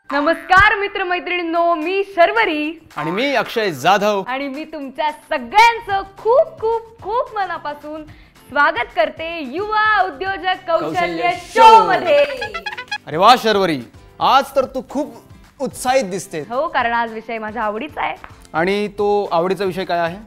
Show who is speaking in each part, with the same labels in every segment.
Speaker 1: नमस्कार मित्रमैत्रिणींनो, मी शर्वरी
Speaker 2: आणि मी अक्षय जाधव
Speaker 1: आणि मी तुमच्या सगळ्यांचं खूप खूप खूप मनापासून स्वागत करते युवा उद्योजक कौशल्य शो मध्ये।
Speaker 2: अरे वा शर्वरी, आज तर तू खूप उत्साहित दिसते।
Speaker 1: हो, कारण आज विषय माझ्या आवडीचा आहे।
Speaker 2: आणि तो आवडीचा विषय काय आहे?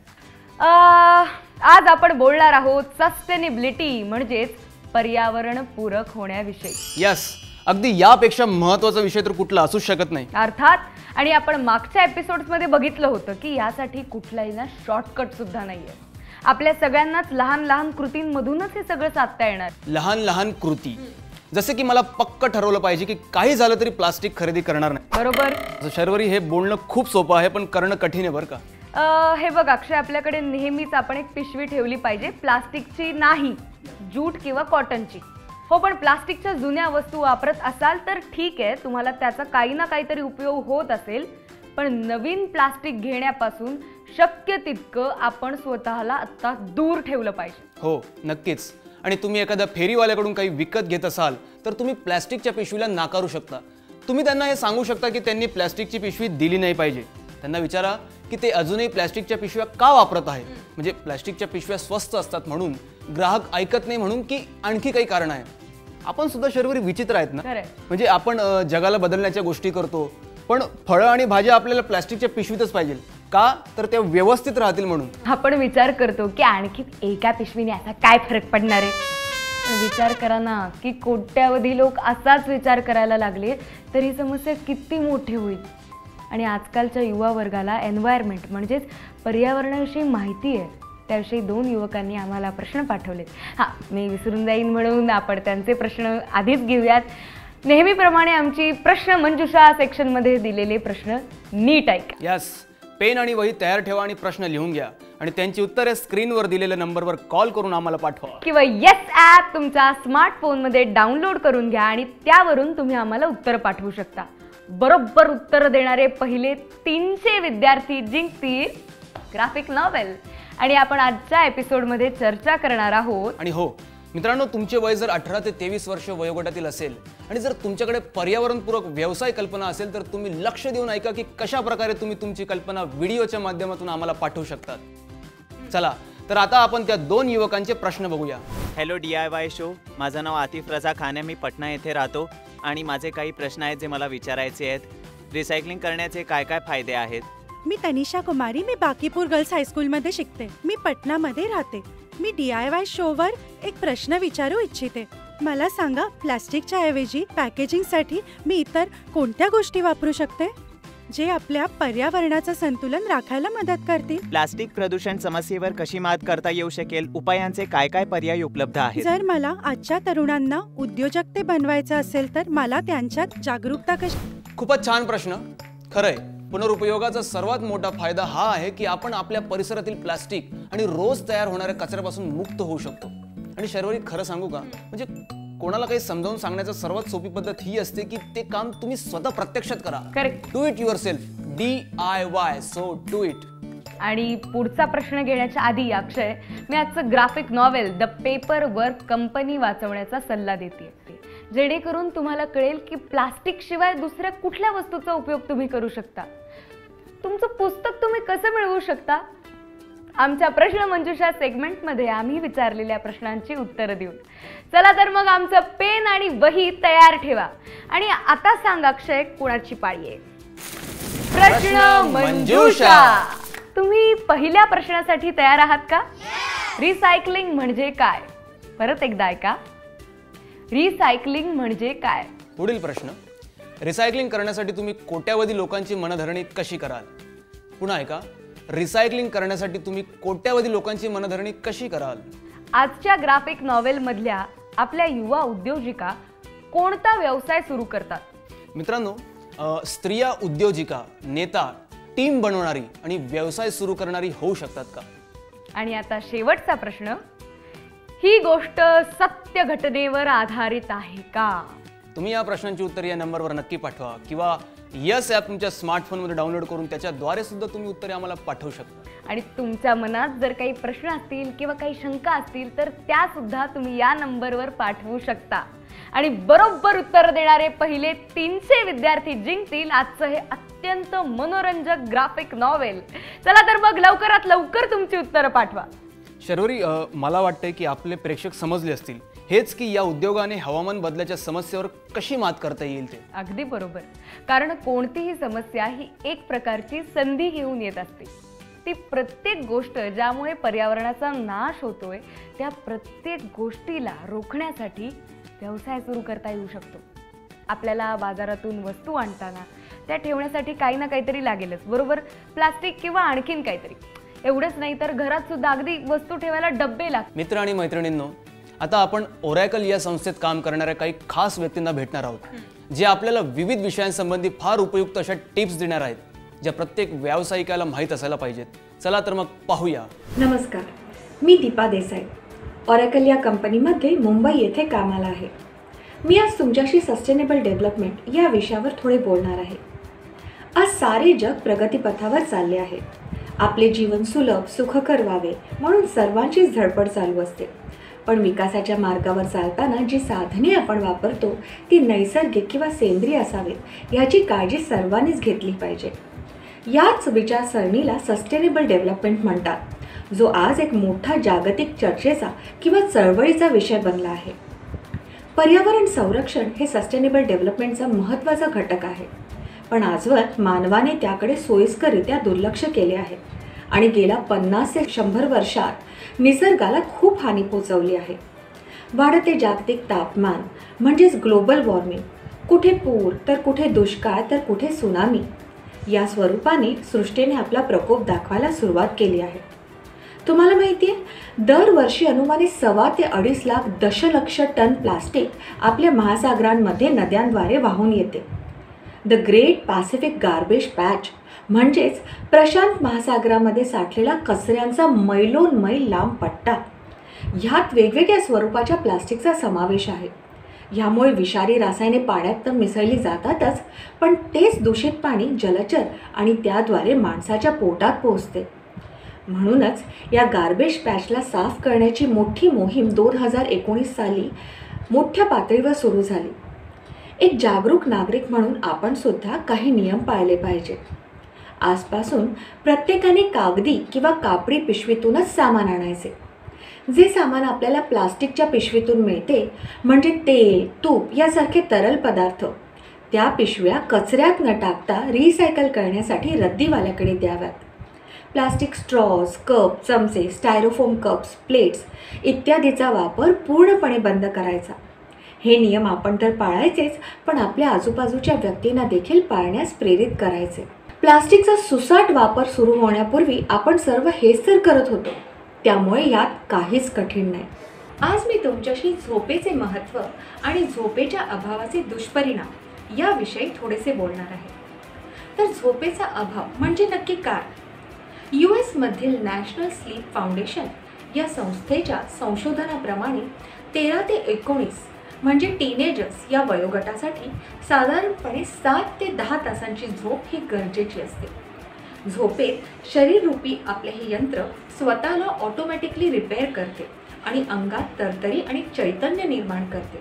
Speaker 1: आज आपण बोलणार आहोत सस्टेनेबिलिटी म्हणजेच पर्यावरण पूरक होण्याविषयी।
Speaker 2: यस, अगदी यापेक्षा महत्त्वाचा विषय तर कुठला असू शकत नाही।
Speaker 1: अर्थात, आणि आपण मागच्या एपिसोड्स मध्ये बघितलं होतं की यासाठी कुठलाही ना शॉर्टकट सुद्धा नाहीये। आपल्या सगळ्यांनाच लहान लहान कृतींमधूनच हे सगळं साधता येणार।
Speaker 2: लहान लहान कृती, जसे की मला पक्क ठरवलं पाहिजे की काही झालं तरी प्लास्टिक खरेदी करणार नाही।
Speaker 1: बरोबर
Speaker 2: शर्वरी, हे बोलणं खूप सोपं आहे पण करणं कठीण आहे बरं का।
Speaker 1: हे बघ अक्षय, आपल्याकडे नेहमीच आपण एक पिशवी ठेवली पाहिजे, प्लास्टिकची नाही, जूट किंवा कॉटनची। हो, पण प्लास्टिकच्या जुन्या वस्तू वापरत असाल तर ठीक आहे, तुम्हाला त्याचा काही ना काहीतरी उपयोग होत असेल, पण नवीन प्लास्टिक घेण्यापासून शक्य तितकं आपण स्वतःला आता दूर ठेवलं पाहिजे।
Speaker 2: हो नक्कीच। आणि तुम्ही एखाद्या फेरीवाल्याकडून काही विकत घेत असाल तर तुम्ही प्लास्टिकच्या पिशवीला नाकारू शकता। तुम्ही त्यांना हे सांगू शकता की त्यांनी प्लास्टिकची पिशवी दिली नाही पाहिजे। त्यांना विचारा की ते अजूनही प्लास्टिकच्या पिशव्या का वापरत आहे, म्हणजे प्लास्टिकच्या पिशव्या स्वस्त असतात म्हणून, ग्राहक ऐकत नाही म्हणून, की आणखी काही कारण आहे। आपण सुद्धा शर्वरी विचित्र आहेत ना, म्हणजे आपण जगाला बदलण्याच्या गोष्टी करतो, पण फळं आणि भाज्या आपल्याला प्लास्टिकच्या पिशवीतच पाहिजे का, तर त्या व्यवस्थित राहतील म्हणून।
Speaker 1: आपण विचार करतो की आणखी एका पिशवीने असा काय फरक पडणार आहे। विचार करा ना की कोट्यावधी लोक असाच विचार करायला लागले तर ही समस्या किती मोठी होईल। आणि आजकालच्या युवा वर्गाला एन्व्हायरमेंट म्हणजेच पर्यावरणाविषयी माहिती आहे, त्याविषयी दोन युवकांनी आम्हाला प्रश्न पाठवले। हां, मी विसरून जाईन म्हणून आपण त्यांचे प्रश्न आधीच घेऊयात। नेहमीप्रमाणे आमची प्रश्न मंजुषा सेक्शनमध्ये दिलेले प्रश्न नीट ऐका।
Speaker 2: यस, पेन आणि वही तयार ठेवा आणि प्रश्न लिहून घ्या आणि त्यांची उत्तरे स्क्रीनवर दिलेल्या नंबरवर कॉल करून आम्हाला पाठवा,
Speaker 1: किंवा येस ॲप तुमच्या स्मार्टफोनमध्ये डाउनलोड करून घ्या आणि त्यावरून तुम्ही आम्हाला उत्तर पाठवू शकता। बरोबर उत्तर देणारे पहिले 300 विद्यार्थी जिंकतील ग्राफिक नॉवेल। आणि आपण आजच्या एपिसोडमध्ये चर्चा करणार आहोत।
Speaker 2: आणि हो मित्रांनो, तुमचे वय जर 18 ते 23 वर्ष वयोगटातील असेल आणि जर तुमच्याकडे पर्यावरणपूरक व्यवसाय कल्पना असेल तर तुम्ही लक्ष देऊन ऐका की कशा प्रकारे तुम्ही तुमची कल्पना व्हिडिओच्या माध्यमातून आम्हाला पाठवू शकतात। चला तर आता आपण त्या दोन युवकांचे प्रश्न बघूया।
Speaker 3: हॅलो DIY शो, माझं नाव आतिफ रजा खान आहे, मी पटना येथे राहतो आणि माझे काही प्रश्न आहेत जे मला विचारायचे आहेत। रिसायकलिंग करण्याचे काय काय फायदे आहेत?
Speaker 4: मी तनिषा कुमारी, मी बाकीपूर गर्ल्स हायस्कूलमध्ये शिकते, मी पटनामध्ये राहते। मी DIY शोवर एक प्रश्न विचारू इच्छिते। मला सांगा, प्लास्टिकच्या ऐवजी पॅकेजिंगसाठी मी इतर कोणत्या गोष्टी वापरू शकते जे आपल्या पर्यावरणाचं संतुलन राखायला मदत करतील?
Speaker 3: प्लास्टिक प्रदूषण समस्येवर कशी मात करता येऊ शकेल? उपायांचे काय काय पर्याय उपलब्ध आहेत?
Speaker 4: जर मला आजच्या तरुणांना उद्योजकते बनवायचं असेल तर मला त्यांच्यात जागरूकता कशी?
Speaker 2: खूपच छान प्रश्न। खरंय, पुनरुपयोगाचा सर्वात मोठा फायदा हा आहे की आपण आपल्या परिसरातील प्लास्टिक आणि रोज तयार होणाऱ्या कचऱ्यापासून मुक्त होऊ शकतो। आणि शर्वरी, खरं सांगू का, म्हणजे कोणाला काही समजावून सांगण्याची सर्वात सोपी पद्धत ही असते की ते काम तुम्ही स्वतः प्रत्यक्षात करा।
Speaker 1: Correct,
Speaker 2: do it yourself, DIY, so do it.
Speaker 1: आणि पुढचा प्रश्न घेण्याच्या आधी अक्षय, मी आजचं graphic novel the paper work company वाचवण्याचा सल्ला देते, जेणेकरून तुम्हाला कळेल की प्लास्टिक शिवाय दुसऱ्या कुठल्या वस्तूचा उपयोग तुम्ही करू शकता। तुमचं पुस्तक तुम्ही कसं मिळवू शकता? आमच्या प्रश्न मंजुषा सेगमेंटमध्ये आम्ही विचारलेल्या प्रश्नांची उत्तरं देऊन। चला तर मग आमचं पेन आणि वही तयार ठेवा आणि आता सांग अक्षय, कुणाची पाळी आहे? प्रश्न मंजुषा, तुम्ही पहिल्या प्रश्नासाठी तयार आहात का? रिसायकलिंग म्हणजे काय? परत एकदा ऐका, रिसायकलिंग म्हणजे काय?
Speaker 2: पुढील प्रश्न, रिसायकलिंग करण्यासाठी तुम्ही कोट्यावधी लोकांची मनधरणी कशी कराल? पुन्हा ऐका, रिसायकलिंग करण्यासाठी तुम्ही कोट्यावधी लोकांची मनधरणी कशी कराल?
Speaker 1: आजच्या ग्राफिक नॉवेल मधल्या आपल्या युवा उद्योजिका कोणता व्यवसाय सुरू करतात?
Speaker 2: मित्रांनो, स्त्रिया उद्योजिका, नेता, टीम बनवणारी आणि व्यवसाय सुरू करणारी होऊ शकतात का?
Speaker 1: आणि आता शेवटचा प्रश्न, ही गोष्ट सत्य घटनेवर आधारित आहे का?
Speaker 2: तुम्ही या प्रश्नांची उत्तर या नंबरवर नक्की पाठवा किंवा यस ॲप तुमच्या स्मार्टफोनमध्ये डाउनलोड करून त्याच्याद्वारे सुद्धा तुम्ही उत्तरे आम्हाला पाठवू शकता.
Speaker 1: आणि तुमच्या मनात जर काही प्रश्न असतील किंवा काही शंका असतील तर त्या सुद्धा तुम्ही या नंबरवर पाठवू शकता. आणि बरोबर उत्तर देणारे पहिले 300 विद्यार्थी जिंकतील आजचं हे अत्यंत मनोरंजक ग्राफिक नॉवेल. चला तर मग लवकरात लवकर तुमची उत्तरं पाठवा.
Speaker 2: शर्वरी, मला वाटतंय की आपले प्रेक्षक समजले असतील हेच की या उद्योगाने हवामान बदलाच्या समस्येवर कशी मात करता येईल ते.
Speaker 1: अगदी बरोबर. कारण कोणतीही समस्या ही एक प्रकारची संधी घेऊन येत असते. ती प्रत्येक गोष्ट ज्यामुळे पर्यावरणाचा नाश होतोय त्या प्रत्येक गोष्टीला रोखण्यासाठी व्यवसाय सुरू करता येऊ शकतो. आपल्याला बाजारातून वस्तू आणताना त्या ठेवण्यासाठी काही ना काहीतरी लागेलच, बरोबर? प्लास्टिक किंवा आणखीन काहीतरी. एवढंच नाही तर घरात सुद्धा अगदी वस्तू ठेवायला डब्बे लागतात.
Speaker 2: मित्र आणि मैत्रिणींनो, आता आपण ओरॅकल या संस्थेत काम करणाऱ्या काही खास व्यक्तींना भेटणार आहोत, जे आपल्याला विविध विषयांसंबंधी फार उपयुक्त अशा टिप्स देणार आहेत, ज्या प्रत्येक व्यावसायिकाला माहीत असायला पाहिजेत. चला तर मग पाहूया.
Speaker 5: नमस्कार, मी दीपा देसाई, ऑरॅकल या कंपनीमध्ये मुंबई येथे कामाला आहे. मी आज तुमच्याशी सस्टेनेबल डेव्हलपमेंट या विषयावर थोडे बोलणार आहे. आज सारे जग प्रगतीपथावर चालले आहे. आपले जीवन सुलभ सुखकर व्हावे म्हणून सर्वांचीच धडपड चालू असते. पण विकासाच्या मार्गावर चालताना जी साधने आपण वापरतो ती नैसर्गिक किंवा सेंद्रिय असावीत याची काळजी सर्वांनीच घेतली पाहिजे. याच विचारसरणीला सस्टेनेबल डेव्हलपमेंट म्हणतात, जो आज एक मोठा जागतिक चर्चेचा किंवा चळवळीचा विषय बनला आहे. पर्यावरण संरक्षण हे सस्टेनेबल डेव्हलपमेंटचा महत्त्वाचा घटक आहे. पण आजवर मानवाने त्याकडे सोयीस्कररित्या दुर्लक्ष केले आहे आणि गेल्या 50 ते 100 वर्षात निसर्गाला खूप हानी पोचवली आहे. वाढते जागतिक तापमान म्हणजेच ग्लोबल वॉर्मिंग, कुठे पूर तर कुठे दुष्काळ तर कुठे सुनामी या स्वरूपाने सृष्टीने आपला प्रकोप दाखवायला सुरुवात केली आहे. तुम्हाला माहिती आहे, दरवर्षी अनुमानित 1.25 ते 2.5 लाख दशलक्ष टन प्लास्टिक आपल्या महासागरांमध्ये नद्यांद्वारे वाहून येते. The great Pacific garbage patch म्हणजेच प्रशांत महासागरामध्ये साठलेला कचऱ्यांचा मैलोनमैल लांब पट्टा. ह्यात वेगवेगळ्या स्वरूपाच्या प्लास्टिकचा समावेश आहे. ह्यामुळे विषारी रसायने पाण्यात तर मिसळली जातातच, पण तेच दूषित पाणी जलचर आणि त्याद्वारे माणसाच्या पोटात पोहोचते. म्हणूनच या गार्बेज पॅचला साफ करण्याची मोठी मोहीम 2019 साली मोठ्या पातळीवर सुरू झाली. एक जागरूक नागरिक म्हणून आपण सुद्धा काही नियम पाळले पाहिजे. आजपासून प्रत्येकाने कागदी किंवा कापडी पिशवीतूनच सामान आणायचे. जे सामान आपल्याला प्लास्टिकच्या पिशवीतून मिळते म्हणजे तेल, तूप यासारखे तरल पदार्थ, त्या पिशव्या कचऱ्यात न टाकता रिसायकल करण्यासाठी रद्दीवाल्याकडे द्याव्यात. प्लास्टिक स्ट्रॉज, कप, चमचे, स्टायरोफोम कप्स, प्लेट्स इत्यादीचा वापर पूर्णपणे बंद करायचा. हे नियम आपण तर पाळायचेच, पण आपल्या आजूबाजूच्या व्यक्तींना देखील पाळण्यास प्रेरित करायचे. प्लास्टिकचा सुसाट वापर सुरू होण्यापूर्वी आपण सर्व हेच तर करत होतो, त्यामुळे यात काहीच कठीण नाही. आज मी तुमच्याशी झोपेचे महत्त्व आणि झोपेच्या अभावाचे दुष्परिणाम याविषयी थोडेसे बोलणार आहे. तर झोपेचा अभाव म्हणजे नक्की काय? US मधील नॅशनल स्लीप फाउंडेशन या संस्थेच्या संशोधनाप्रमाणे 13 ते 19 म्हणजे टीनेजर्स या वयोगटासाठी साधारणपणे 7 ते 10 तासांची झोप ही गरजेची असते. झोपेत शरीररूपी आपले हे यंत्र स्वतःला ऑटोमॅटिकली रिपेअर करते आणि अंगात तरतरी आणि चैतन्य निर्माण करते.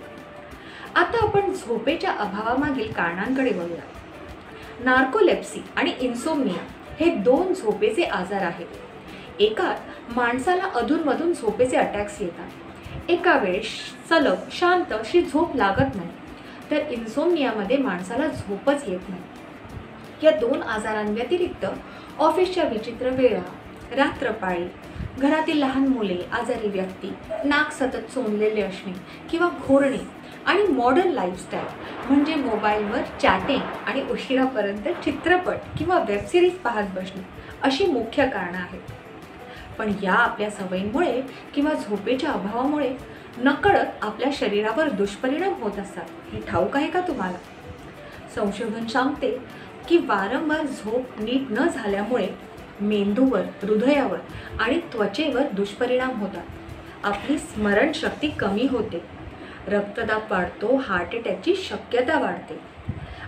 Speaker 5: आता आपण झोपेच्या अभावामागील कारणांकडे वळूया. नार्कोलेप्सी आणि इन्सोम्निया हे 2 झोपेचे आजार आहेत. एकात माणसाला अधूनमधून झोपेचे अटॅक्स येतात. एका वेळेस सलग शांत अशी झोप लागत नाही, तर इन्सोम्नियामध्ये माणसाला झोपच येत नाही. या 2 आजारांव्यतिरिक्त ऑफिसच्या विचित्र वेळा, रात्रपाळी, घरातील लहान मुले, आजारी व्यक्ती, नाक सतत चोंदलेले असणे किंवा घोरणे आणि मॉडर्न लाईफस्टाईल म्हणजे मोबाईलवर चॅटिंग आणि उशिरापर्यंत चित्रपट किंवा वेबसिरीज पाहत बसणे अशी मुख्य कारणं आहेत. पण या आपल्या सवयींमुळे किंवा झोपेच्या अभावामुळे नकळत आपल्या शरीरावर दुष्परिणाम होत असतात. हे ठाऊक आहे का तुम्हाला? संशोधन सांगते की वारंवार झोप नीट न झाल्यामुळे मेंदूवर, हृदयावर आणि त्वचेवर दुष्परिणाम होतात. आपली स्मरणशक्ती कमी होते, रक्तदाब वाढतो, हार्ट अटॅकची शक्यता वाढते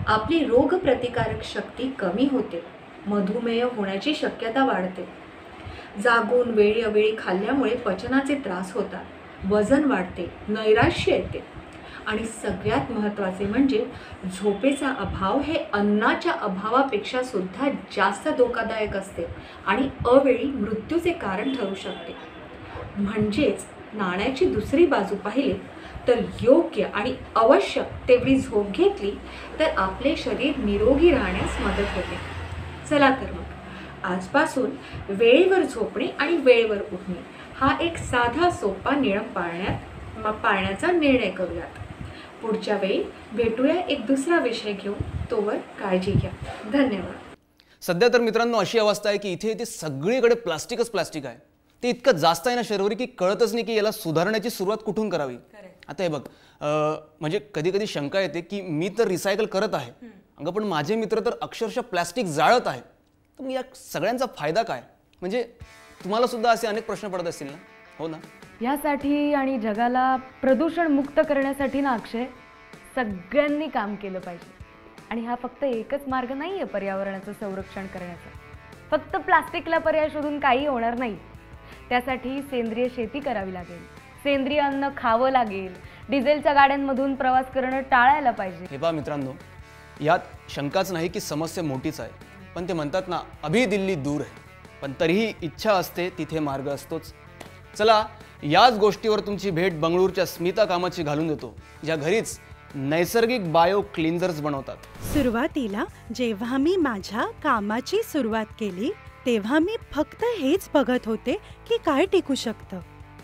Speaker 5: आपली रोगप्रतिकारक शक्ती कमी होते, मधुमेह होण्याची शक्यता वाढते. जागून वेळोवेळी खाल्ल्यामुळे पचनाचे त्रास होतात, वजन वाढते, नैराश्य येते आणि सगळ्यात महत्त्वाचे म्हणजे झोपेचा अभाव हे अन्नाच्या अभावापेक्षा सुद्धा जास्त धोकादायक असते आणि अवेळी मृत्यूचे कारण ठरू शकते. म्हणजेच नाण्याची दुसरी बाजू पाहिली तर योग्य आणि आवश्यक तेवढी झोप घेतली तर आपले शरीर निरोगी राहण्यास मदत होते. चला तर मग आजपासून वेळेवर झोपणे आणि वेळेवर उठणे हा एक साधा सोपा नियम पाळण्याचा निर्णय करूयात. पुढच्या वेळी भेटूया एक दुसरा विषय घेऊन. तोवर काळजी घ्या. धन्यवाद.
Speaker 2: सध्या तर मित्रांनो अशी अवस्था आहे की इथे सगळीकडे प्लास्टिकच प्लास्टिक आहे. ते इतकं जास्त आहे ना शरीरावर की कळतच नाही की याला सुधारण्याची सुरुवात कुठून करावी. आता हे बघ, म्हणजे कधी कधी शंका येते की मी तर रिसायकल करत आहे, अगं पण माझे मित्र तर अक्षरशः प्लास्टिक जाळत आहे. तर मग या सगळ्यांचा फायदा काय? म्हणजे तुम्हाला सुद्धा असे अनेक प्रश्न पडत असतील ना, हो ना?
Speaker 1: यासाठी आणि जगाला प्रदूषण मुक्त करण्यासाठी ना अक्षय, सगळ्यांनी काम केलं पाहिजे. आणि हा फक्त एकच मार्ग नाही आहे पर्यावरणाचं संरक्षण करण्याचा. फक्त प्लास्टिकला पर्याय शोधून काही होणार नाही. त्यासाठी सेंद्रिय शेती करावी लागेल, सेंद्रिय अन्न खावं लागेल, डिझेलच्या गाड्यांमधून प्रवास करणं टाळायला पाहिजे.
Speaker 2: हे पहा मित्रांनो, यात शंकाच नाही की समस्या मोठीच आहे. पण ते म्हणतात ना, अभी दिल्ली दूर आहे, पण तरीही इच्छा असते तिथे मार्ग असतोच. चला, याच गोष्टीवर तुमची भेट बंगळूरच्या स्मिता कामाची घालून देतो, ज्या घरीच नैसर्गिक बायो क्लिन्झर्स बनवतात.
Speaker 4: सुरुवातीला जेव्हा मी माझ्या कामाची सुरुवात केली तेव्हा मी फक्त हेच बघत होते की काय टिकू शकतं.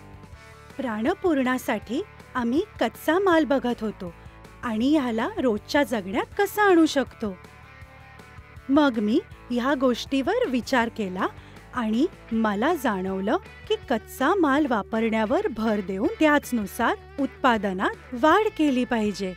Speaker 4: प्राणपूर्णासाठी आम्ही कच्चा माल बघत होतो आणि ह्याला रोजच्या जगण्यात कसं आणू शकतो. मग मी ह्या गोष्टीवर विचार केला आणि मला जाणवलं की कच्चा माल वापरण्यावर भर देऊन त्याचनुसार उत्पादनात वाढ केली पाहिजे.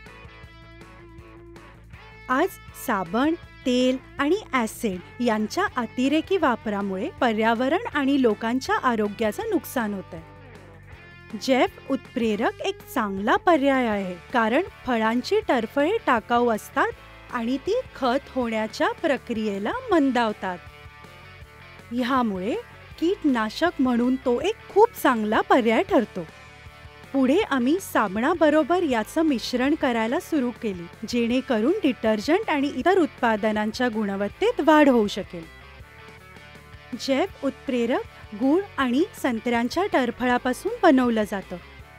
Speaker 4: आज साबण, तेल आणि ॲसिड यांच्या अतिरेकी वापरामुळे पर्यावरण आणि लोकांच्या आरोग्याचं नुकसान होतंय. जैव उत्प्रेरक एक चांगला पर्याय आहे, कारण फळांची टरफळे टाकाऊ असतात आणि ती खत होण्याच्या प्रक्रियेला मंदावतात. ह्यामुळे कीटनाशक म्हणून तो एक खूप चांगला पर्याय ठरतो. पुढे आम्ही साबणाबरोबर याचं मिश्रण करायला सुरू केली, जेणेकरून डिटर्जंट आणि इतर उत्पादनांच्या गुणवत्तेत वाढ होऊ शकेल. जैव उत्प्रेरक गूळ आणि संत्र्यांच्या टरफळापासून बनवलं जातं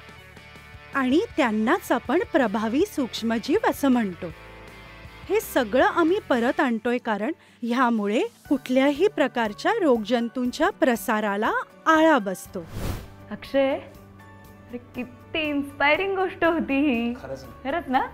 Speaker 4: आणि त्यांनाच आपण प्रभावी सूक्ष्मजीव असं म्हणतो. हे सगळं आम्ही परत आणतोय कारण ह्यामुळे कुठल्याही प्रकारच्या रोगजंतूंच्या प्रसाराला आळा बसतो.
Speaker 1: अक्षय, अरे किती इन्स्पायरिंग गोष्ट होती ही. खरंच ना?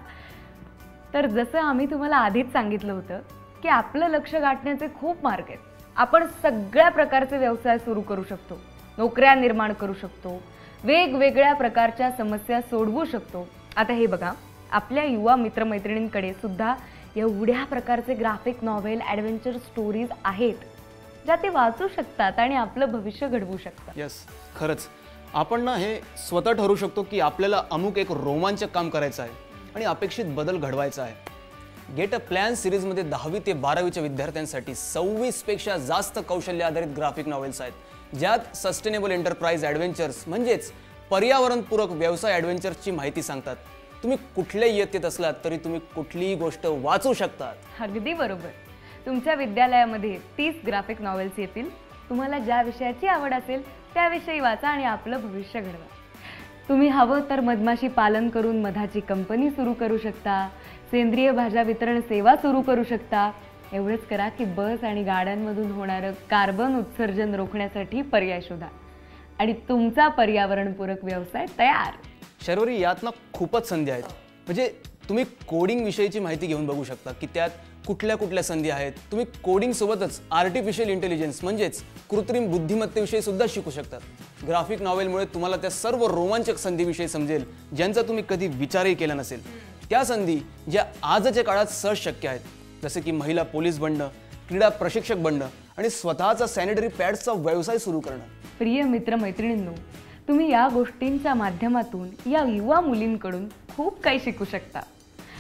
Speaker 1: तर जसं आम्ही तुम्हाला आधीच सांगितलं होतं की आपलं लक्ष गाठण्याचे खूप मार्ग आहेत. आपण सगळ्या प्रकारचे व्यवसाय सुरू करू शकतो, नोकऱ्या निर्माण करू शकतो, वेगवेगळ्या प्रकारच्या समस्या सोडवू शकतो. आता हे बघा, आपल्या युवा मित्रमैत्रिणींकडे सुद्धा एवढ्या प्रकारचे ग्राफिक नॉव्हेल, ॲडव्हेंचर स्टोरीज आहेत ज्या ते वाचू शकतात आणि आपलं भविष्य घडवू शकतात.
Speaker 2: यस, खरंच आपण ना हे स्वतः ठरवू शकतो की आपल्याला अमुक एक रोमांचक काम करायचं आहे आणि अपेक्षित बदल घडवायचा आहे. गेट अ प्लॅन सिरीजमध्ये 10वी ते 12वीच्या विद्यार्थ्यांसाठी 26 पेक्षा जास्त कौशल्य आधारित ग्राफिक नॉव्हेल्स आहेत, ज्यात सस्टेनेबल एंटरप्राइज ॲडव्हेंचर्स म्हणजेच पर्यावरणपूरक व्यवसाय ॲडव्हेंचर्सची माहिती सांगतात. तुम्ही कुठल्याही इयत्तेत असलात तरी तुम्ही कुठलीही गोष्ट वाचू शकतात.
Speaker 1: अगदी बरोबर. तुमच्या विद्यालयामध्ये 30 ग्राफिक नॉव्हेल्स येतील. तुम्हाला ज्या विषयाची आवड असेल त्याविषयी वाचा आणि आपलं भविष्य घडवा. तुम्ही हवं तर मधमाशी पालन करून मधाची कंपनी सुरू करू शकता, सेंद्रिय भाज्या वितरण सेवा सुरू करू शकता. एवढंच करा की बस आणि गाड्यांमधून होणारं कार्बन उत्सर्जन रोखण्यासाठी पर्याय शोधा आणि तुमचा पर्यावरणपूरक व्यवसाय तयार.
Speaker 2: शर्वरी, यात ना खूपच संधी आहेत. म्हणजे तुम्ही कोडिंग विषयीची माहिती घेऊन बघू शकता की त्यात कुठल्या कुठल्या संधी आहेत. तुम्ही कोडिंग सोबतच आर्टिफिशियल इंटेलिजन्स म्हणजेच कृत्रिम बुद्धिमत्तेविषयी सुद्धा शिकू शकतात. ग्राफिक नॉव्हेलमुळे तुम्हाला त्या सर्व रोमांचक संधीविषयी समजेल ज्यांचा तुम्ही कधी विचारही केला नसेल. त्या संधी ज्या आजच्या काळात सहज शक्य आहेत, जसे की महिला पोलीस बनणं, क्रीडा प्रशिक्षक बनणं आणि स्वतःचा सॅनिटरी पॅड्सचा व्यवसाय सुरू करणं.
Speaker 1: प्रिय मित्रमैत्रिणींनो, तुम्ही या गोष्टींच्या माध्यमातून या युवा मुलींकडून खूप काही शिकू शकता.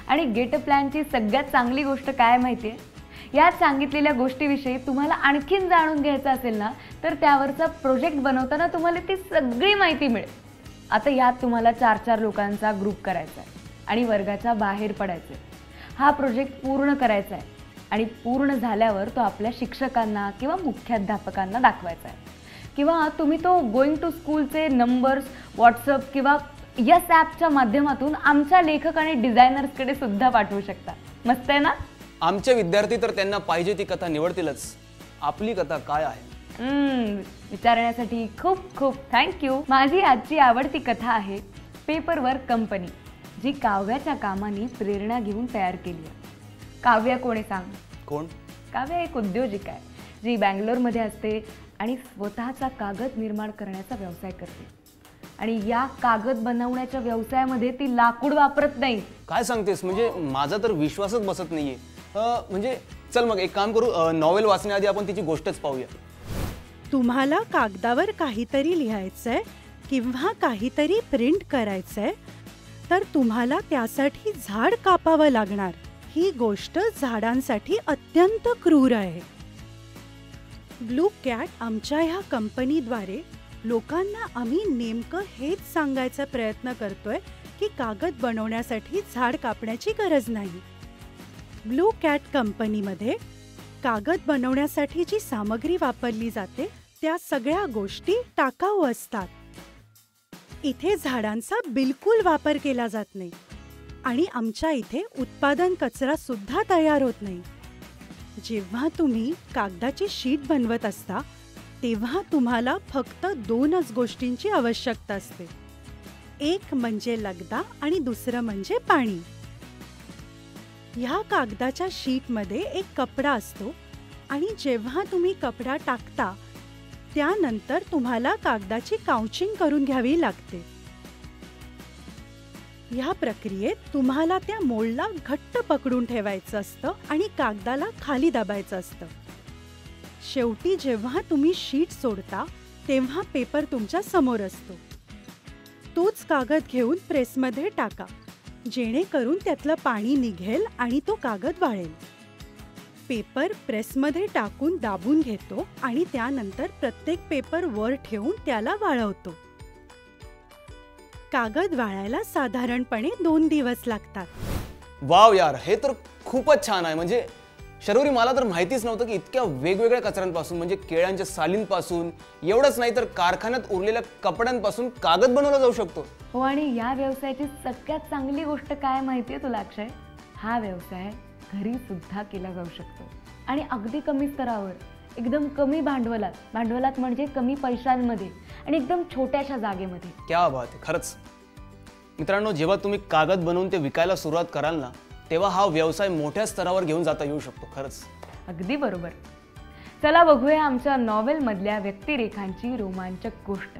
Speaker 1: आणि गेट प्लॅनची सगळ्यात चांगली गोष्ट काय माहिती आहे? यात सांगितलेल्या गोष्टीविषयी तुम्हाला आणखीन जाणून घ्यायचं असेल ना, तर त्यावरचा प्रोजेक्ट बनवताना तुम्हाला ती सगळी माहिती मिळेल. आता यात तुम्हाला 4-4 लोकांचा ग्रुप करायचा आहे आणि वर्गाच्या बाहेर पडायचं आहे. हा प्रोजेक्ट पूर्ण करायचा आहे आणि पूर्ण झाल्यावर तो आपल्या शिक्षकांना किंवा मुख्याध्यापकांना दाखवायचा आहे. किंवा तुम्ही तो गोइंग टू स्कूलचे नंबर्स व्हॉट्सअप किंवा यस ॲपच्या माध्यमातून आमच्या लेखक आणि डिझायनर्सकडे सुद्धा पाठवू शकता. मस्त आहे ना?
Speaker 2: आमचे विद्यार्थी तर त्यांना पाहिजे ती कथा निवडतीलच. आपली कथा काय आहे?
Speaker 1: विचारण्यासाठी खूप खूप थँक्यू. माझी आजची आवडती कथा आहे पेपर वर्क कंपनी, जी काव्याच्या कामाने प्रेरणा घेऊन तयार केली आहे. काव्या कोण आहे सांग?
Speaker 2: कोण?
Speaker 1: काव्या एक उद्योजिका आहे जी बँगलोरमध्ये असते आणि स्वतःचा कागद निर्माण करण्याचा व्यवसाय करते. आणि या कागद बनवण्याच्या व्यवसायामध्ये ती लाकूड वापरत नाही.
Speaker 2: काय सांगतेस? म्हणजे माझा तर विश्वासच बसत नाहीये. म्हणजे चल मग एक काम करू, नॉवेल वाचण्याआधी आपण तिची गोष्टच पाहूया.
Speaker 4: तुम्हाला कागदावर काहीतरी लिहायचंय किंवा काहीतरी प्रिंट करायचंय तर तुम्हाला त्यासाठी झाड कापावं लागणार. ही गोष्ट झाडांसाठी अत्यंत क्रूर आहे. ब्लू कॅट आमच्या ह्या कंपनीद्वारे लोकांना आम्ही नेमकं हेच सांगायचा प्रयत्न करतोय की कागद बनवण्यासाठी झाड कापण्याची गरज नाही. ब्लू कॅट कंपनीमध्ये कागद बनवण्यासाठी जी सामग्री वापरली जाते त्या सगळ्या गोष्टी टाकाऊ असतात. इथे झाडांचा बिलकुल वापर केला जात नाही आणि आमच्या इथे उत्पादन कचरा सुद्धा तयार होत नाही. जेव्हा तुम्ही कागदाची शीट बनवत असता तेव्हा तुम्हाला फक्त 2च गोष्टींची आवश्यकता असते. एक म्हणजे लगदा आणि दुसरं म्हणजे पाणी. ह्या कागदाच्या शीटमध्ये एक कपडा असतो आणि जेव्हा तुम्ही कपडा टाकता त्यानंतर तुम्हाला कागदाची काउचिंग करून घ्यावी लागते. ह्या प्रक्रियेत तुम्हाला त्या मोल्डला घट्ट पकडून ठेवायचं असतं आणि कागदाला खाली दाबायचं असतं. शेवटी जेव्हा तुम्ही शीट सोडता तेव्हा पेपर तुमच्या समोर असतो. तोच कागद घेऊन प्रेसमध्ये टाका जेणेकरून त्यातलं पाणी निघेल आणि तो कागद वाळेल. पेपर प्रेसमध्ये टाकून दाबून घेतो आणि त्यानंतर प्रत्येक पेपर वर ठेवून त्याला वाळवतो. कागद वाळायला साधारणपणे 2 दिवस लागतात.
Speaker 2: वाव यार, हे तर खूपच छान आहे. म्हणजे शर्वरी, मला तर माहितीच नव्हतं की इतक्या वेगवेगळ्या कचऱ्यांपासून, म्हणजे केळ्यांच्या सालींपासून, एवढंच नाही तर कारखान्यात उरलेल्या कपड्यांपासून कागद बनवला जाऊ शकतो.
Speaker 1: हो, आणि या व्यवसायाची सगळ्यात चांगली गोष्ट काय माहितीये तुला अक्षय? हा व्यवसाय घरी सुद्धा केला जाऊ शकतो आणि अगदी कमी स्तरावर, एकदम कमी भांडवलात म्हणजे कमी पैशांमध्ये आणि एकदम छोट्याशा जागेमध्ये.
Speaker 2: क्या बात आहे. खरंच मित्रांनो, जेव्हा तुम्ही कागद बनवून ते विकायला सुरुवात कराल ना, तेव्हा हा व्यवसाय मोठ्या स्तरावर घेऊन जाता येऊ शकतो. खरंच
Speaker 1: अगदी बरोबर. चला बघूया आमच्या नॉवेल मधल्या व्यक्तिरेखांची रोमांचक गोष्ट.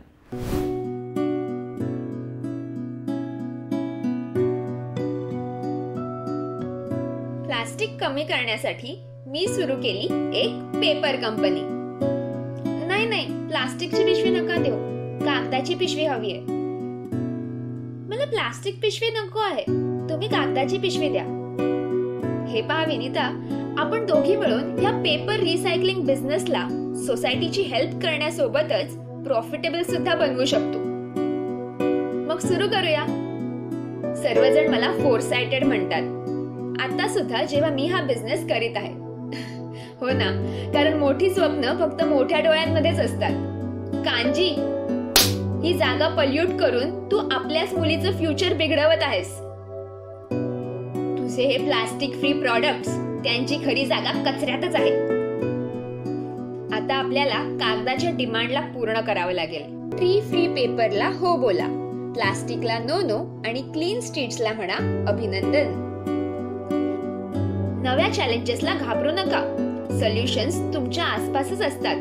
Speaker 6: प्लास्टिक कमी करण्यासाठी मी सुरू केली एक पेपर कंपनी. नाही, प्लास्टिकची पिशवी नका देऊ, कागदाची पिशवी हवी आहे. मला प्लास्टिक पिशवी नको आहे, तुम्ही कागदाची पिशवी द्या. हे पहा विनीता, आपण दोघी मिळून ह्या पेपर रिसायकलिंग बिझनेसला सोसायटीची हेल्प करण्यासोबतच प्रॉफिटेबल सुद्धा बनवू शकतो. मग सुरू करूया. सर्वजण मला फोरसाइटेड म्हणतात आता सुद्धा जेव्हा मी हा बिझनेस करीत आहे. हो ना, कारण मोठी स्वप्न फक्त मोठ्या डोळ्यांमध्येच असतात. कांजी, ही जागा पल्यूट करून तू आपल्याच मुलीचं फ्युचर बिघडवत आहेस. तुझे हे प्लास्टिक फ्री प्रॉडक्ट्स, त्यांची खरी जागा कचऱ्यातच आहे. आता आपल्याला कागदाच्या डिमांडला पूर्ण करावं लागेल. ट्री फ्री पेपरला हो बोला, प्लास्टिकला नो आणि क्लीन स्ट्रीट्सला म्हणा अभिनंदन. नव्या चॅलेंजेसला घाबरू नका, सोल्युशन्स तुमच्या आसपासच असतात.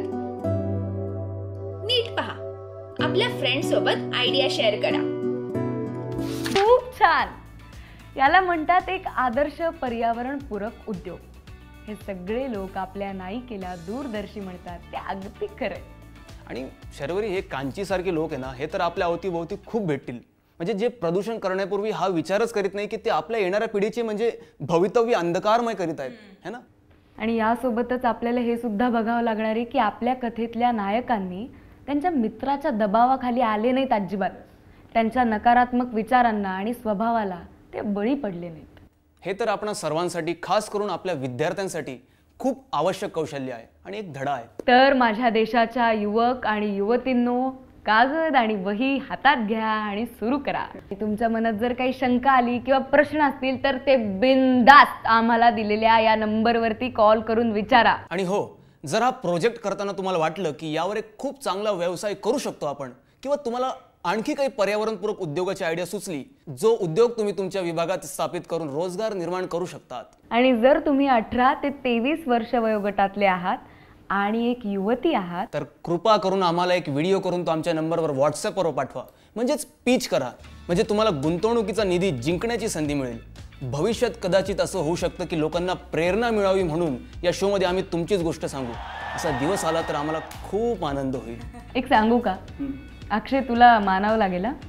Speaker 6: नीट पहा, आपल्या फ्रेंड सोबत आयडिया शेअर करा.
Speaker 1: खूप छान. याला म्हणतात एक आदर्श पर्यावरणपूरक उद्योग. हे सगळे लोक आपल्या नायिकेला दूरदर्शी म्हणतात, ते अगदी खरंय.
Speaker 2: आणि शर्वरी, हे कांचीसारखे लोक आहे ना, हे तर आपल्या अवतीभोवती खूप भेटतील. म्हणजे जे प्रदूषण करण्यापूर्वी हा विचारच करीत नाही की ते आपल्या येणाऱ्या पिढीचे म्हणजे भवितव्य अंधकारमय करीत आहेत, है ना?
Speaker 1: आणि यासोबतच आपल्याला हे सुद्धा बघावं लागणार आहे की आपल्या कथेतल्या नायकांनी त्यांच्या मित्राच्या दबावाखाली आले नाहीत अजिबात. त्यांच्या नकारात्मक विचारांना आणि स्वभावाला ते बळी पडले नाहीत.
Speaker 2: हे तर आपणा सर्वांसाठी, खास करून आपल्या विद्यार्थ्यांसाठी खूप आवश्यक कौशल्य आहे आणि एक धडा आहे.
Speaker 1: तर माझ्या देशाच्या युवक आणि युवतींनो, कागद आणि वही हातात घ्या आणि सुरू करा. तुमच्या मनात जर काही शंका आली किंवा प्रश्न असतील तर ते बिनधास्त आम्हाला दिलेल्या या नंबरवरती कॉल करून विचारा.
Speaker 2: आणि हो, जर हा प्रोजेक्ट करताना तुम्हाला वाटलं की यावर एक खूप चांगला व्यवसाय करू शकतो आपण, किंवा तुम्हाला आणखी काही पर्यावरणपूरक उद्योगाची आयडिया सुचली, जो उद्योग तुम्ही तुमच्या विभागात स्थापित करून रोजगार निर्माण करू शकतात,
Speaker 1: आणि जर तुम्ही 18 ते 23 वर्ष वयोगटातले आहात आणि एक युवती आहात,
Speaker 2: तर कृपा करून आम्हाला एक व्हिडिओ करून तो आमच्या नंबरवर व्हॉट्सअपवर पाठवा. म्हणजेच पिच करा. म्हणजे तुम्हाला गुंतवणुकीचा निधी जिंकण्याची संधी मिळेल. भविष्यात कदाचित असं होऊ शकतं की लोकांना प्रेरणा मिळावी म्हणून या शोमध्ये आम्ही तुमचीच गोष्ट सांगू. असा दिवस आला तर आम्हाला खूप आनंद होईल.
Speaker 1: एक सांगू का अक्षय, तुला मानावं लागेल हा.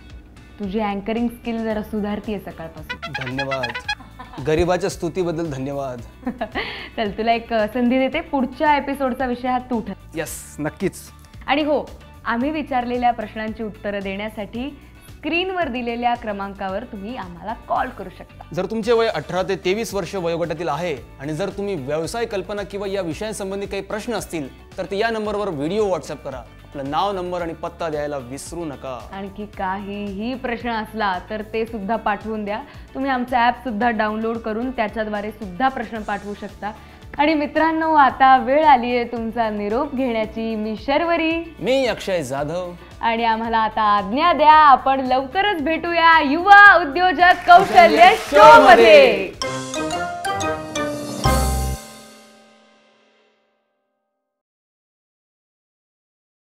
Speaker 1: तुझी अँकरिंग स्किल जरा सुधारतीये सकाळपासून.
Speaker 2: धन्यवाद. गरिबाच्या स्तुतीबद्दल धन्यवाद.
Speaker 1: चल, तुला एक संधी देते. पुढच्या एपिसोडचा विषय हा तू ठर.
Speaker 2: यस, नक्कीच.
Speaker 1: आणि हो, आम्ही विचारलेल्या प्रश्नांची उत्तरं देण्यासाठी स्क्रीनवर दिलेल्या क्रमांकावर तुम्ही आम्हाला कॉल करू शकता.
Speaker 2: जर तुमचे वय 18 ते 23 वर्ष वयोगटातील आहे आणि जर तुम्ही व्यवसाय कल्पना किंवा या विषयांसंबंधी काही प्रश्न असतील तर ते या नंबरवर व्हिडिओ व्हॉट्सअप करा. आपलं नाव, नंबर आणि पत्ता द्यायला विसरू नका.
Speaker 1: आणखी काहीही प्रश्न असला तर ते सुद्धा पाठवून द्या. तुम्ही आमचं ॲप सुद्धा डाउनलोड करून त्याच्याद्वारे सुद्धा प्रश्न पाठवू शकता. आणि मित्रांनो, आता वेळ आली आहे तुमचा निरोप घेण्याची. मी शर्वरी,
Speaker 2: मी अक्षय जाधव,
Speaker 1: आणि आम्हाला आता आज्ञा द्या. आपण लवकरच भेटूया युवा उद्योजक कौशल्य शो मध्ये.